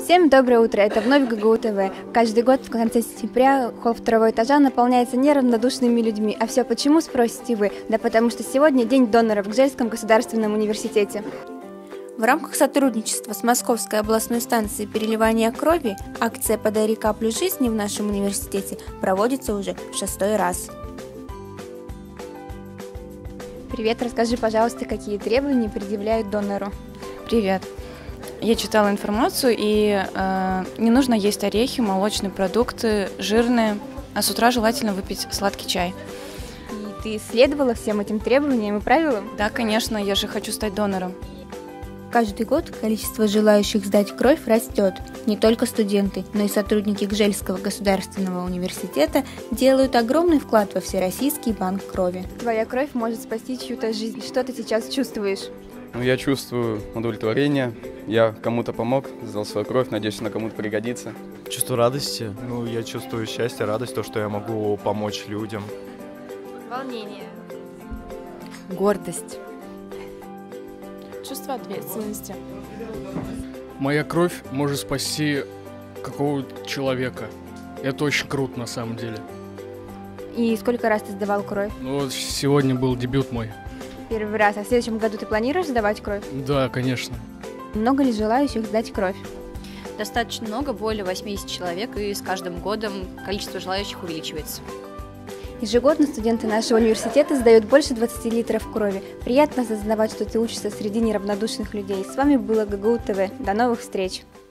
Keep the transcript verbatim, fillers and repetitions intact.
Всем доброе утро, это вновь ГГУ ТВ. Каждый год в конце сентября холл второго этажа наполняется неравнодушными людьми. А все почему, спросите вы? Да потому что сегодня День доноров в Гжельском государственном университете. В рамках сотрудничества с Московской областной станцией переливания крови акция «Подари каплю жизни» в нашем университете проводится уже в шестой раз. Привет, расскажи, пожалуйста, какие требования предъявляют донору? Привет. Я читала информацию, и э, не нужно есть орехи, молочные продукты, жирные, а с утра желательно выпить сладкий чай. И ты следовала всем этим требованиям и правилам? Да, конечно, я же хочу стать донором. Каждый год количество желающих сдать кровь растет. Не только студенты, но и сотрудники Гжельского государственного университета делают огромный вклад во Всероссийский банк крови. Твоя кровь может спасти чью-то жизнь. Что ты сейчас чувствуешь? Ну, я чувствую удовлетворение. Я кому-то помог, сдал свою кровь, надеюсь, она кому-то пригодится. Чувство радости. Ну, я чувствую счастье, радость, то, что я могу помочь людям. Волнение. Гордость. Чувство ответственности. Моя кровь может спасти какого-то человека. Это очень круто на самом деле. И сколько раз ты сдавал кровь? Ну, вот сегодня был дебют мой. Первый раз. А в следующем году ты планируешь сдавать кровь? Да, конечно. Много ли желающих сдать кровь? Достаточно много, более восемьдесят человек, и с каждым годом количество желающих увеличивается. Ежегодно студенты нашего университета сдают больше двадцати литров крови. Приятно осознавать, что ты учишься среди неравнодушных людей. С вами было ГГУ ТВ. До новых встреч!